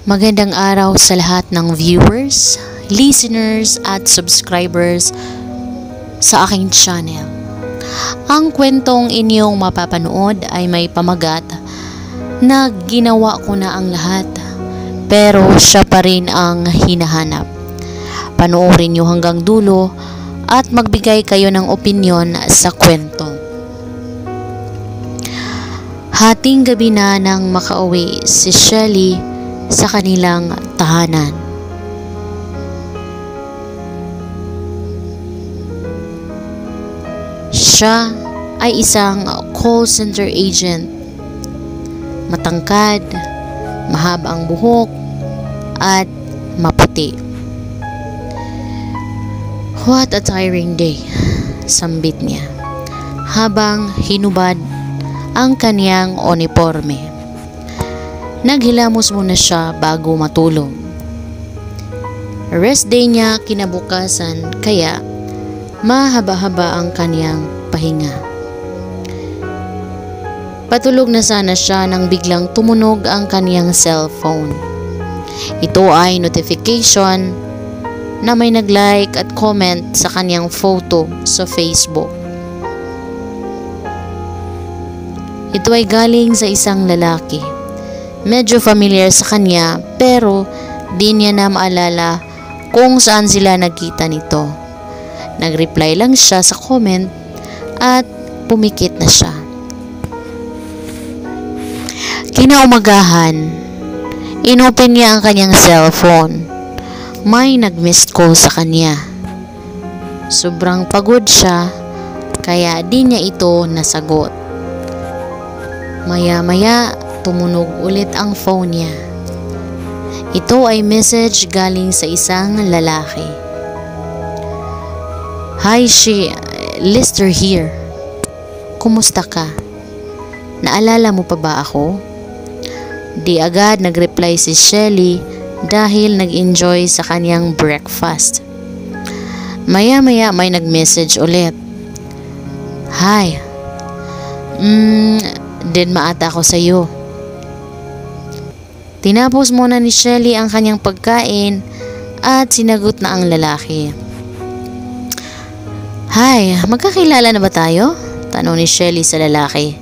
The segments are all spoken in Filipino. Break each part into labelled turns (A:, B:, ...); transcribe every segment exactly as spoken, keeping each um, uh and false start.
A: Magandang araw sa lahat ng viewers, listeners at subscribers sa aking channel. Ang kwentong inyong mapapanood ay may pamagat na ginawa ko na ang lahat pero siya pa rin ang hinahanap. Panoorin niyo hanggang dulo at magbigay kayo ng opinyon sa kwento. Hating gabi na nang makauwi si Shelly sa kanilang tahanan. Siya ay isang call center agent. Matangkad, mahaba ang buhok, at maputi. What a tiring day, sambit niya habang hinubad ang kaniyang uniforme. Naghilamos muna siya bago matulog. Rest day niya kinabukasan kaya mahaba-haba ang kaniyang pahinga. Patulog na sana siya nang biglang tumunog ang kaniyang cellphone. Ito ay notification na may nag-like at comment sa kaniyang photo sa Facebook. Ito ay galing sa isang lalaki. Medyo familiar sa kanya pero di niya na maalala kung saan sila nagkita nito. Nag-reply lang siya sa comment at pumikit na siya. Kinaumagahan, inopen niya ang kanyang cellphone. May nag-missed call sa kanya. Sobrang pagod siya kaya di niya ito nasagot. Maya-maya tumunog ulit ang phone niya. Ito ay message galing sa isang lalaki. Hi she, Lister here. Kumusta ka? Naalala mo pa ba ako? Di agad nag-reply si Shelly dahil nag-enjoy sa kanyang breakfast. Maya-maya may nag-message ulit. Hi. Mm, din maata ako sa iyo. Tinapos muna ni Shelly ang kanyang pagkain at sinagot na ang lalaki. Hi, magkakilala na ba tayo? Tanong ni Shelly sa lalaki.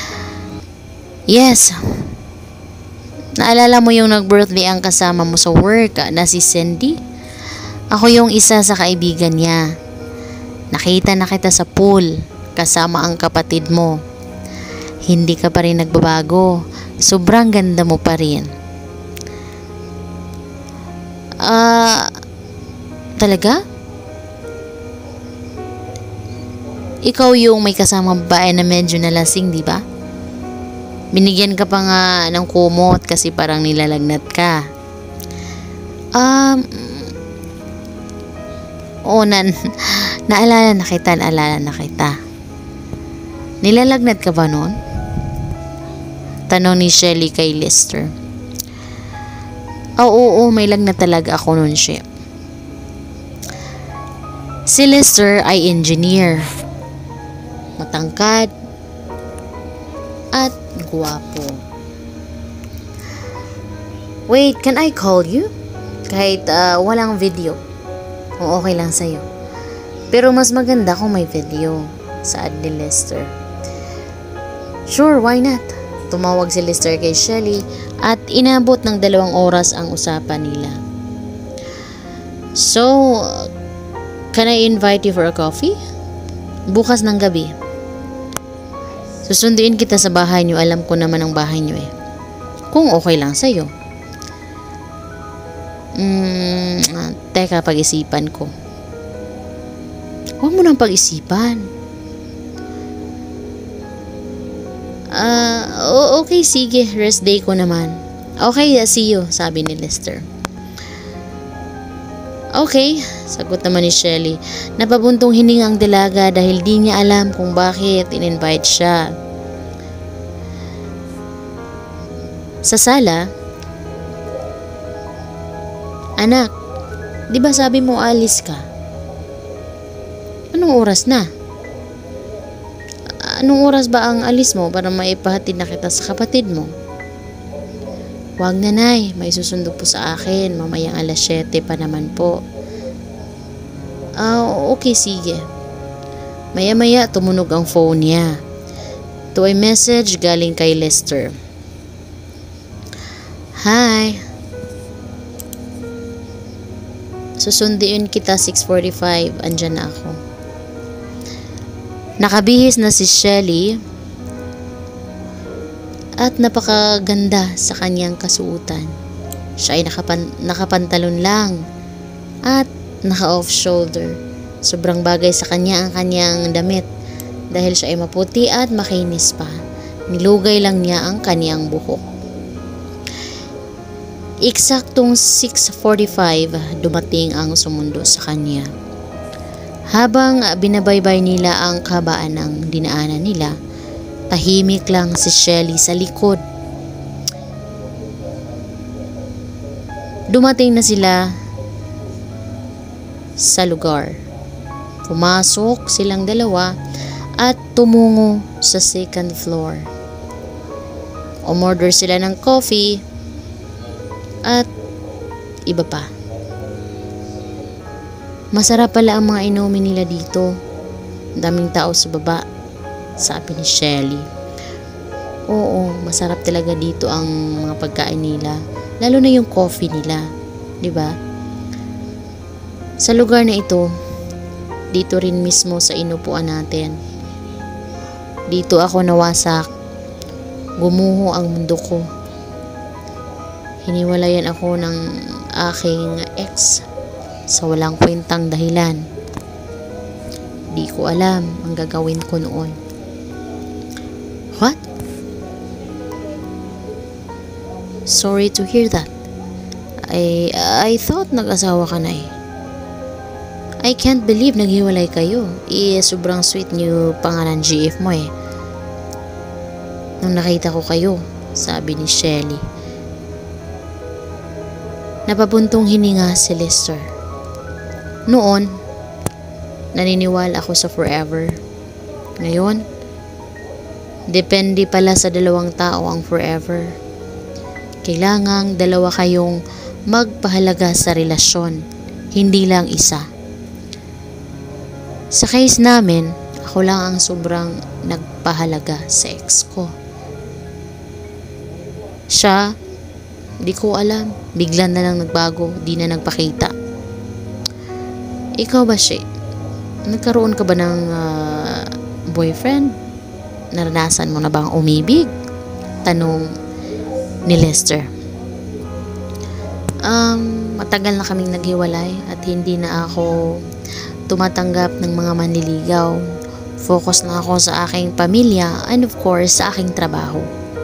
A: Yes. Naalala mo yung nag-birthday ang kasama mo sa work na si Cindy? Ako yung isa sa kaibigan niya. Nakita na kita sa pool kasama ang kapatid mo. Hindi ka pa rin nagbabago. Sobrang ganda mo pa rin. Ah, uh, talaga? Ikaw yung may kasama babae na medyo nalasing, di ba? Binigyan ka pa nga ng kumot kasi parang nilalagnat ka. Um, oo, na, naalala na kita, naalala na kita. Nilalagnat ka ba noon? Tanong ni Shelly kay Lister. Oo, oo, may lagnat talaga ako noon siya. Si Lister ay engineer. Matangkad at guwapo. Wait, can I call you? Kahit uh, walang video. Kung okay lang sa'yo. Pero mas maganda kung may video. Saad ni Lister. Sure, why not? Tumawag si Lister kay Shelly at inabot ng dalawang oras ang usapan nila. So, can I invite you for a coffee? Bukas ng gabi. Susunduin kita sa bahay niyo. Alam ko naman ang bahay niyo eh. Kung okay lang sa'yo. Hmm, teka, pag-isipan ko. Huwag mo nang pag-isipan. Ah, uh, okay, sige. Rest day ko naman. Okay, see you, sabi ni Lister. Okay, sagot naman ni Shelly. Napabuntong hininga ang dalaga dahil di niya alam kung bakit in-invite siya. Sa sala, anak, di ba sabi mo alis ka? Anong oras na? Anong oras ba ang alis mo para maipahatid na kita sa kapatid mo? Wag na, Nay, may susundo po sa akin, mamayang alas siyete pa naman po. Ah, okay, sige. Maya-maya tumunog ang phone niya. Ito ay message galing kay Lester. Hi. Susunduin kita six forty-five, andyan na ako. Nakabihis na si Shelly at napakaganda sa kanyang kasuotan. Siya ay nakapan nakapantalon lang at naka-off shoulder. Sobrang bagay sa kanya ang kanyang damit dahil siya ay maputi at makinis pa. Nilugay lang niya ang kanyang buhok. Eksaktong six forty-five dumating ang sumundo sa kanya. Habang binabaybay nila ang kabaan ng dinaanan nila, tahimik lang si Shelly sa likod. Dumating na sila sa lugar. Pumasok silang dalawa at tumungo sa second floor. Umorder sila ng coffee at iba pa. Masarap pala ang mga inumin nila dito. Daming tao sa baba, sabi ni Shelly. Oo, masarap talaga dito ang mga pagkain nila, lalo na yung coffee nila, 'di ba? Sa lugar na ito, dito rin mismo sa inupuan natin. Dito ako nawasak. Gumuho ang mundo ko. Hiniwalayan ako ng aking ex sa walang kwentang dahilan. Di ko alam ang gagawin ko noon. What? Sorry to hear that. I, I thought nag-asawa ka na eh. I can't believe naghiwalay kayo. Eh, sobrang sweet niyo pa nga ng G F mo eh. Nung nakita ko kayo, sabi ni Shelly. Napabuntong hininga si Lester. Noon, naniniwala ako sa forever. Ngayon, depende pala sa dalawang tao ang forever. Kailangang dalawa kayong magpahalaga sa relasyon, hindi lang isa. Sa case namin, ako lang ang sobrang nagpahalaga sa ex ko. Siya, di ko alam, bigla na lang nagbago, di na nagpakita. Ikaw ba, Shay? Nagkaroon ka ba ng uh, boyfriend? Naranasan mo na bang umibig? Tanong ni Lester. Um, matagal na kaming naghiwalay at hindi na ako tumatanggap ng mga manliligaw. Focus na ako sa aking pamilya and of course sa aking trabaho.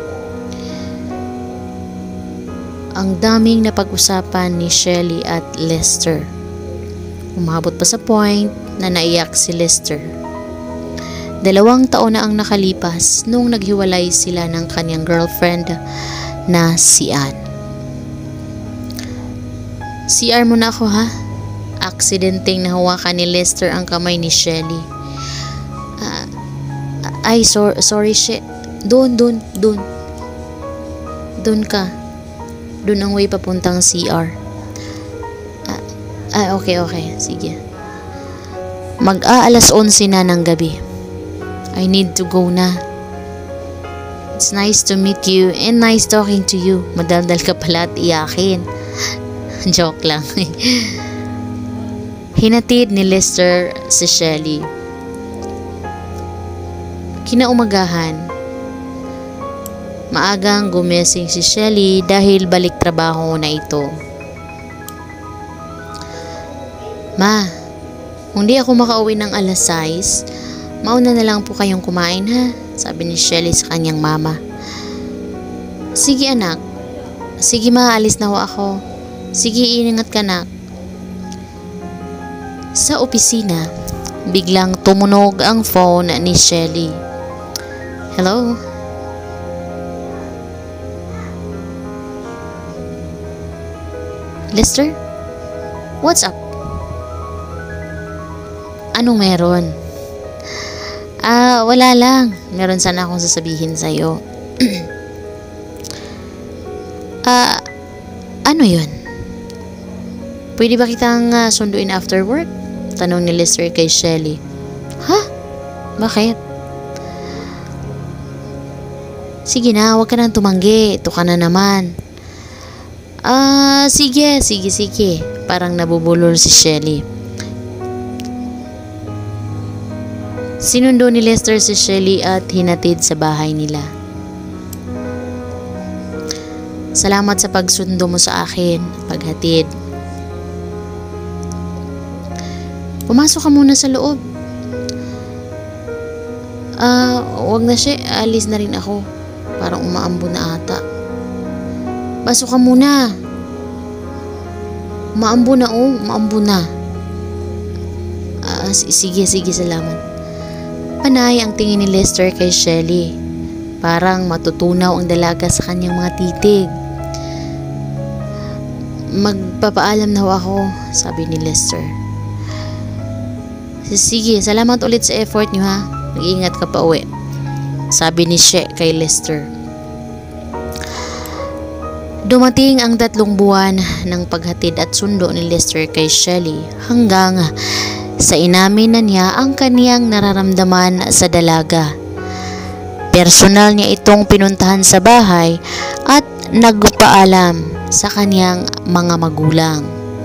A: Ang daming napag-usapan ni Shelly at Lester. Umabot pa sa point na naiyak si Lester. Dalawang taon na ang nakalipas nung naghiwalay sila ng kanyang girlfriend na si Ann. C R mo na ako ha? Aksidenteng nahawakan ni Lester ang kamay ni Shelly. Uh, ay, so, sorry, She. Doon, doon, doon. Doon ka. Doon ang way papuntang C R. Ah, ah, okay, okay. Sige. Mag-aalas onse na ng gabi. I need to go na. It's nice to meet you and nice talking to you. Madaldal ka pala at iyakin. Joke lang. Hinatid ni Lester si Shelly. Kinaumagahan, maagang gumising si Shelly dahil balik trabaho na ito. Ma, kung di ako makauwi ng alas sais, mauna na lang po kayong kumain ha, sabi ni Shelly sa kanyang mama. Sige anak, sige ma, alis na ho ako. Sige, ingat ka anak. Sa opisina, biglang tumunog ang phone ni Shelly. Hello? Lester? What's up? Anong meron? Ah, wala lang. Meron sana akong sasabihin sa'yo. Ah, Ano yun? Pwede ba kitang uh, sunduin after work? Tanong ni Lester kay Shelly. Ha? Bakit? Sige na, huwag ka nang tumanggi. Ito ka na naman. Ah, uh, sige, sige, sige. Parang nabubulol si Shelly. Sinundo ni Lester si Shelly at hinatid sa bahay nila. Salamat sa pagsundo mo sa akin, paghatid. Pumasok ka muna sa loob. Ah, uh, wag na siya, alis na rin ako. Parang umaambo na ata. Pasok ka muna. Umaambo na oh, umaambo na. Ah, uh, sige, sige, salamat. Panay ang tingin ni Lester kay Shelly. Parang matutunaw ang dalaga sa kanyang mga titig. Magpapaalam na ako, sabi ni Lester. Sige, salamat ulit sa effort niyo ha. Mag-iingat ka pa uwi, sabi ni She kay Lester. Dumating ang tatlong buwan ng paghatid at sundo ni Lester kay Shelly hanggang sa inamin na niya ang kaniyang nararamdaman sa dalaga. Personal niya itong pinuntahan sa bahay at nagpaalam sa kaniyang mga magulang.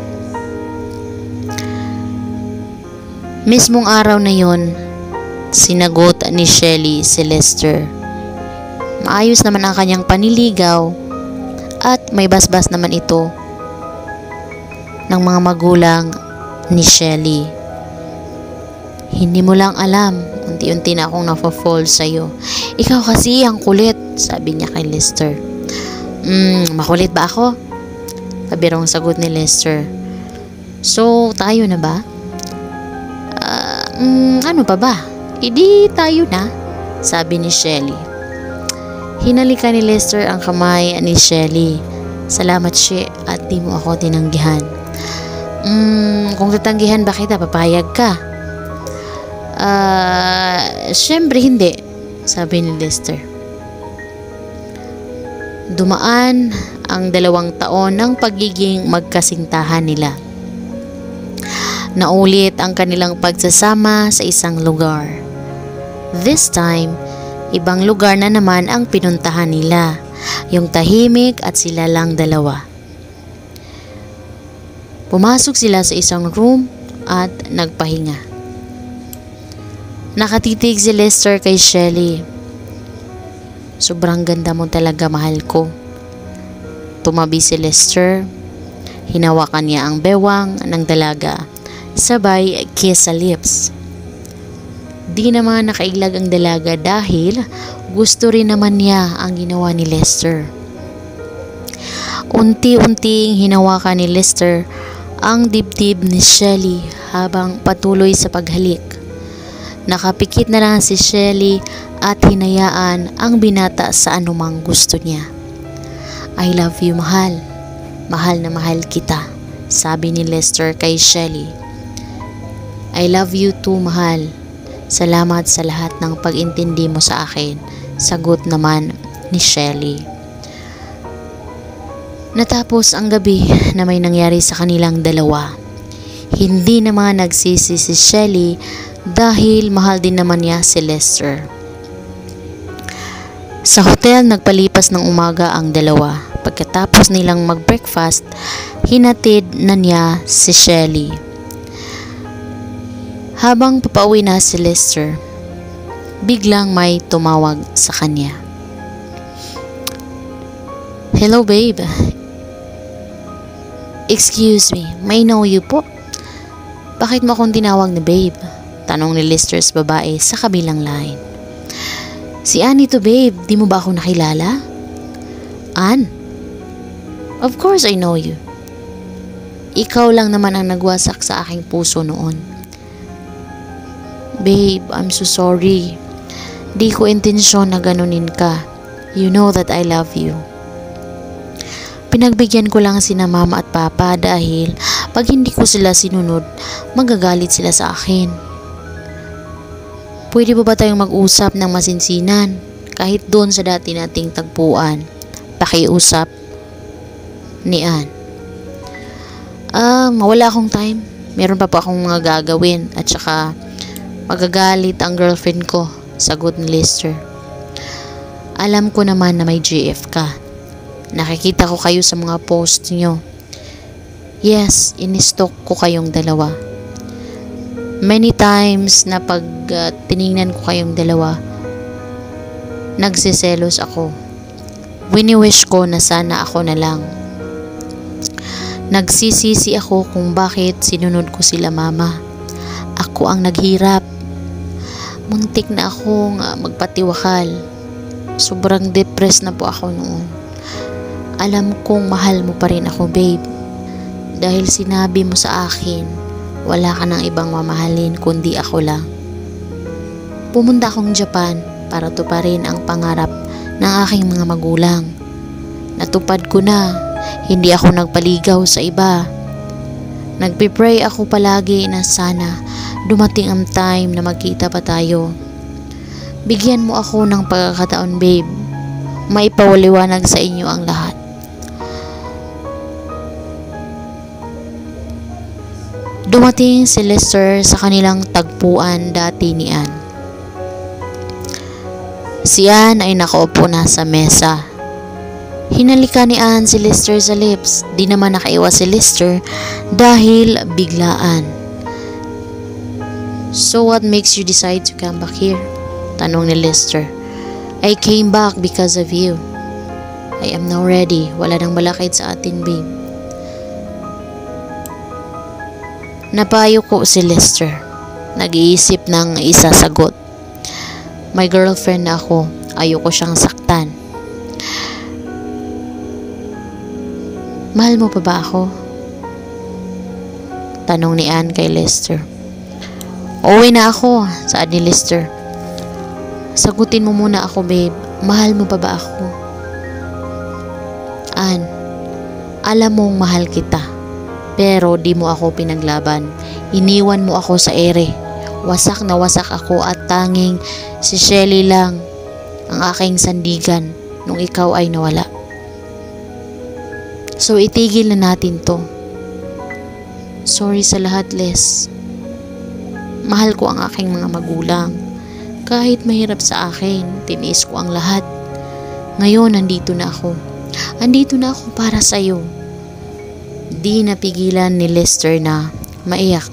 A: Mismong araw na yon, sinagot ni Shelly si Lester. Maayos naman ang kanyang paniligaw at may basbas naman ito ng mga magulang ni Shelly. Hindi mo lang alam, unti-unti na akong nafa-fall sa'yo. Ikaw kasi ang kulit, sabi niya kay Lester. Hmm, makulit ba ako? Pabirong sagot ni Lester. So, tayo na ba? Uh, um, ano pa ba? Hindi tayo na, sabi ni Shelly. Hinalikan ni Lester ang kamay ni Shelly. Salamat She at di mo ako tinanggihan. Hmm, kung tatanggihan ba kita, papayag ka? Ah, uh, syempre hindi, sabi ni Lester. Dumaan ang dalawang taon ng pagiging magkasintahan nila. Naulit ang kanilang pagsasama sa isang lugar. This time, ibang lugar na naman ang pinuntahan nila, yung tahimik at sila lang dalawa. Pumasok sila sa isang room at nagpahinga. Nakatitig si Lester kay Shelly. Sobrang ganda mo talaga, mahal ko. Tumabi si Lester. Hinawakan niya ang bewang ng dalaga. Sabay kiss sa lips. Di naman nakailag ang dalaga dahil gusto rin naman niya ang ginawa ni Lester. Unti-unting hinawakan ni Lester ang dibdib ni Shelly habang patuloy sa paghalik. Nakapikit na lang si Shelly at hinayaan ang binata sa anumang gusto niya. I love you, mahal. Mahal na mahal kita, sabi ni Lester kay Shelly. I love you too, mahal. Salamat sa lahat ng pag-intindi mo sa akin, sagot naman ni Shelly. Natapos ang gabi na may nangyari sa kanilang dalawa. Hindi naman nagsisi si Shelly dahil mahal din naman niya si Lester. Sa hotel nagpalipas ng umaga ang dalawa. Pagkatapos nilang mag-breakfast, hinatid na niya si Shelly. Habang papauwi na si Lester, biglang may tumawag sa kanya. Hello babe. Excuse me, may know you po? Bakit mo akong tinawag na babe? Tanong ni Lester's babae sa kabilang line. Si Annie to babe, di mo ba ako nakilala? Ann? Of course I know you. Ikaw lang naman ang nagwasak sa aking puso noon. Babe, I'm so sorry. Di ko intensyon na ganunin ka. You know that I love you. Pinagbigyan ko lang sina mama at papa dahil pag hindi ko sila sinunod, magagalit sila sa akin. Pwede ba ba tayong mag-usap ng masinsinan? Kahit doon sa dati nating tagpuan. Pakiusap. ni Ann. Ah, wala akong time. Meron pa po akong mga gagawin at saka magagalit ang girlfriend ko, sagot ni Lester. Alam ko naman na may G F ka. Nakikita ko kayo sa mga post niyo. Yes, in-stalk ko kayong dalawa. Many times na pag uh, tiningnan ko kayong dalawa, nagsiselos ako. Wini-wish ko na sana ako na lang. Nagsisisi ako kung bakit sinunod ko sila mama. Ako ang naghirap. Muntik na akong uh, magpatiwakal. Sobrang depressed na po ako noon. Alam kong mahal mo pa rin ako, babe. Dahil sinabi mo sa akin, wala ka ng ibang mamahalin kundi ako lang. Pumunta akong Japan para tuparin ang pangarap ng aking mga magulang. Natupad ko na. Hindi ako nagpaligaw sa iba. Nagpipray ako palagi na sana dumating ang time na magkita pa tayo. Bigyan mo ako ng pagkakataon, babe. Maipawaliwanag sa inyo ang lahat. Dumating si Lester sa kanilang tagpuan dati ni Ann. Si Ann ay nakaupo na sa mesa. Hinalika ni Ann si Lester sa lips. Di naman nakaiwas si Lester dahil biglaan. So what makes you decide to come back here? Tanong ni Lester. I came back because of you. I am now ready. Wala nang malakit sa atin, babe. Napayo ko si Lester. Nag-iisip ng isasagot. My girlfriend na ako. Ayoko siyang saktan. Mahal mo pa ba ako? Tanong ni Ann kay Lester. Uwi na ako, saad ni Lester. Sagutin mo muna ako, babe. Mahal mo pa ba ako? Ann, alam mong mahal kita. Pero di mo ako pinaglaban. Iniwan mo ako sa ere. Wasak na wasak ako at tanging si Shelly lang ang aking sandigan nung ikaw ay nawala. So itigil na natin to. Sorry sa lahat, Les. Mahal ko ang aking mga magulang. Kahit mahirap sa akin, tiniis ko ang lahat. Ngayon, nandito na ako. Andito na ako para sa'yo. Di napigilan ni Lester na maiyak.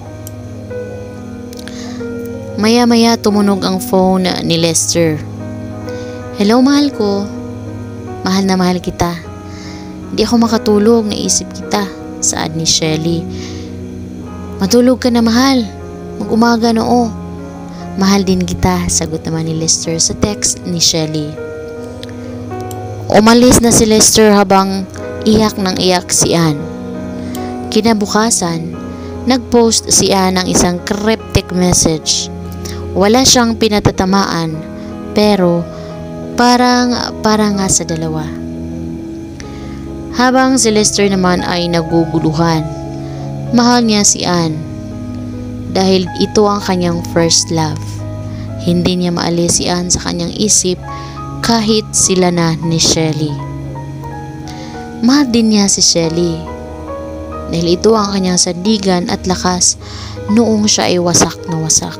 A: Maya-maya tumunog ang phone ni Lester. Hello, mahal ko. Mahal na mahal kita. Di ako makatulog, naisip kita, saad ni Shelly. Matulog ka na, mahal. Mag-umaga noo. Mahal din kita, sagot naman ni Lester sa text ni Shelly. Umalis na si Lester habang iyak ng iyak si Ann. Kinabukasan, nag-post si Ann ng isang cryptic message. Wala siyang pinatatamaan, pero parang parang nga sa dalawa. Habang si Lester naman ay naguguluhan, mahal niya si Ann dahil ito ang kanyang first love. Hindi niya maalis si Ann sa kanyang isip kahit sila na ni Shelly. Mahal din niya si Shelly dahil ito ang kanyang sandigan at lakas noong siya ay wasak na wasak.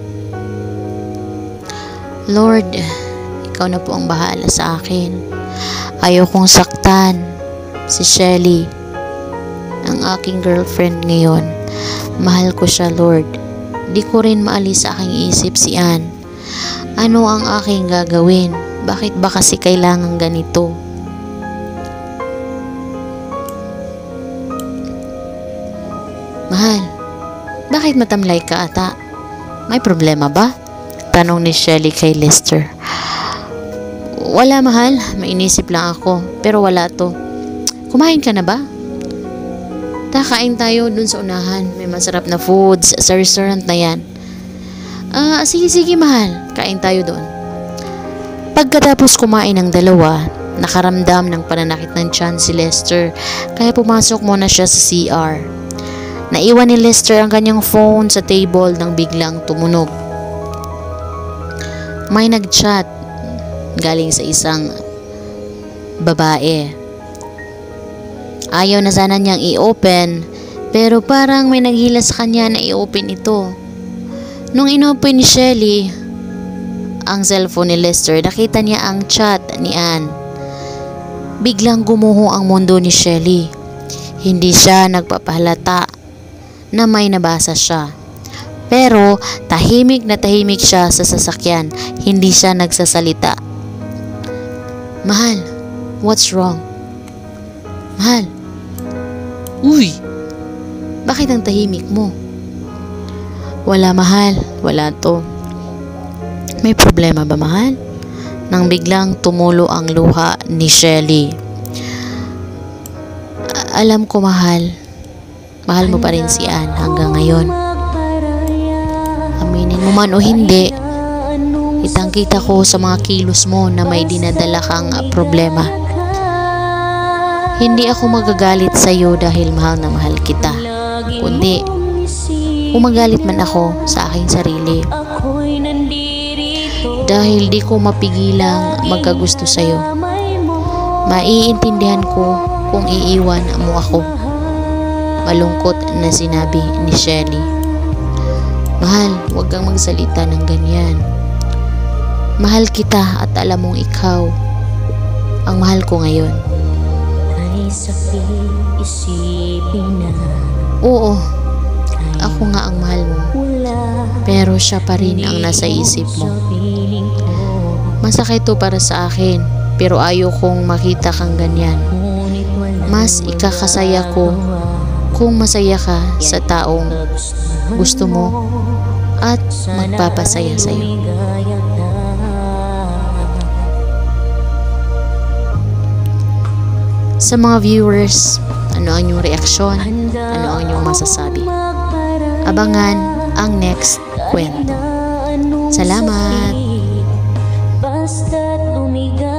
A: Lord, ikaw na po ang bahala sa akin. Ayaw kong saktan si Shelly, ang aking girlfriend ngayon. Mahal ko siya, Lord. Di ko rin maalis sa aking isip si Ann. Ano ang aking gagawin? Bakit ba kasi kailangan ganito? Mahal, bakit matamlay ka ata? May problema ba? Tanong ni Shelly kay Lester. Wala, mahal. May inisip lang ako. Pero wala to. Kumain ka na ba? Takain tayo dun sa unahan. May masarap na foods sa restaurant na yan. Ah, uh, sige sige mahal. Kain tayo doon. Pagkatapos kumain ng dalawa, nakaramdam ng pananakit ng tiyan si Lester. Kaya pumasok muna siya sa C R. Naiwan ni Lester ang kanyang phone sa table nang biglang tumunog. May nag-chat galing sa isang babae. Ayaw na sana niyang i-open, pero parang may naghila sa kanya na i-open ito. Nung inopen ni Shelly ang cellphone ni Lester, nakita niya ang chat ni Anne. Biglang gumuho ang mundo ni Shelly. Hindi siya nagpapahalata na may nabasa siya. Pero tahimik na tahimik siya sa sasakyan. Hindi siya nagsasalita. Mahal, what's wrong? Mahal. Uy, bakit ang tahimik mo? Wala, mahal, wala to. May problema ba, mahal? Nang biglang tumulo ang luha ni Shelly. Alam ko, mahal. Mahal mo pa rin si Anne hanggang ngayon. Aminin mo man o hindi, kitang-kita ko sa mga kilos mo na may dinadala kang problema. Hindi ako magagalit sa iyo dahil mahal na mahal kita, kundi umagalit man ako sa aking sarili dahil di ko mapigilang magkagusto sa iyo. Maiintindihan ko kung iiwan mo ako. Malungkot na sinabi ni Shelly. Mahal, huwag kang magsalita ng ganyan. Mahal kita at alam mong ikaw ang mahal ko ngayon. Ay sakit isipin na. Oo, ako nga ang mahal mo. Pero siya pa rin ang nasa isip mo. Masakit to para sa akin, pero ayaw kong makita kang ganyan. Mas ikakasaya ko kung masaya ka sa taong gusto mo at magpapasaya sa iyo. Sa mga viewers, ano ang inyong reaksyon? Ano ang inyong masasabi? Abangan ang next kwento. Salamat! Basta't lumigaw.